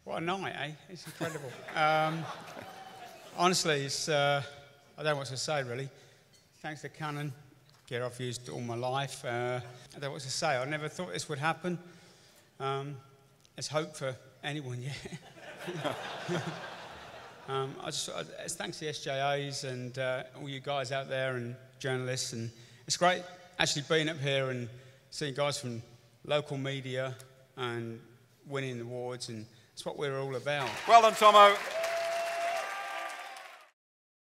What a night, eh? It's incredible. Honestly, it's, I don't know what to say, really. Thanks to Canon, gear I've used all my life. I don't know what to say. I never thought this would happen. There's hope for anyone, yeah. It's thanks to the SJAs and all you guys out there and journalists. And it's great actually being up here and seeing guys from local media and winning awards. And it's what we're all about. Well done, Tomo.